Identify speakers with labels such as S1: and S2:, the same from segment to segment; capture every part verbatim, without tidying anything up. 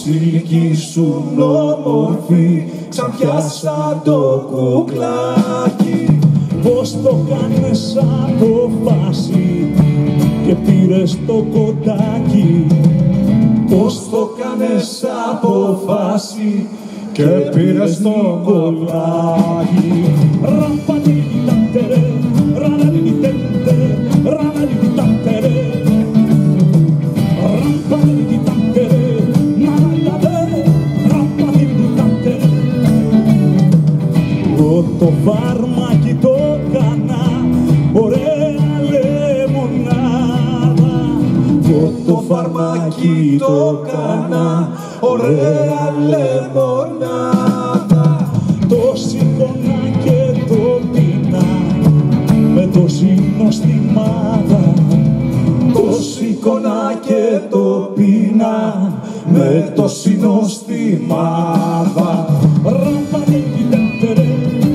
S1: Βασιλική σου όμορφη, ξανπιάσα το κουκλάκι.
S2: Πώς το κάνες αποφάση και πήρες το κοτάκι.
S1: Πώς το κάνες αποφάση και πήρες το κοτάκι.
S2: Ραμπαλιτιτάντερε, ραλαλιτιτέντε, ραλαλιτιτάντερε, ραμπαλιτιτάντερε, ναλαλιτάντερε, ραμπαλιτιτάντερε. Εγώ το φάρμακι το κάνα, ωραία λεμονάδα.
S1: Εγώ το φαρμάκι το κάνα, ωραία λεμονάδα.
S2: Το σηκώνα και το πίνα με το συνοστιμάδα.
S1: Το σηκώνα και το πίνα με το συνοστιμάδα.
S2: Ραμπαλιτιτάντερε,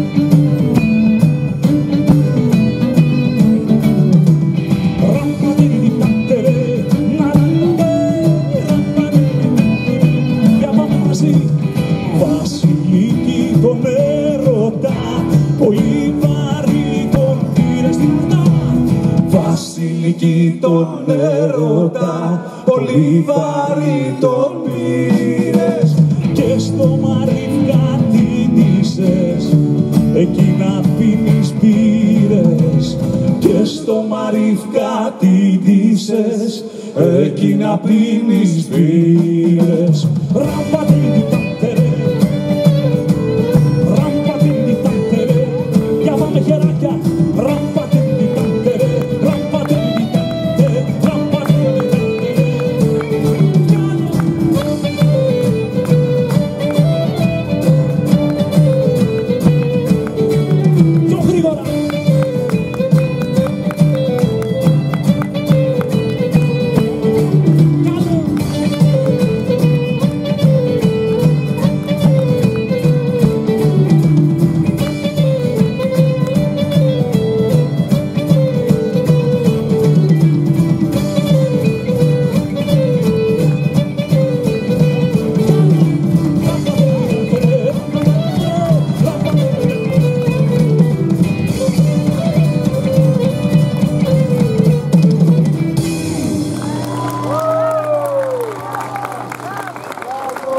S2: ραμπαλιτιτάντερε, ναλαλιτάντερε, ραμπαλιτιτάντερε. Για πάμε μαζί. Βασιλική τον έρωτα, πολύ βαρύ τον πήρες στην ορτά.
S1: Βασιλική τον έρωτα, πολύ βαρύ τον πήρες.
S2: Και στο μαρίφκα τι ντύσες, εκεί να πίνεις μπύρες.
S1: Και στο μαρίφκα τι ντύσες, εκεί να πίνεις μπύρες.
S2: Ραμπαλιτιτάντερε,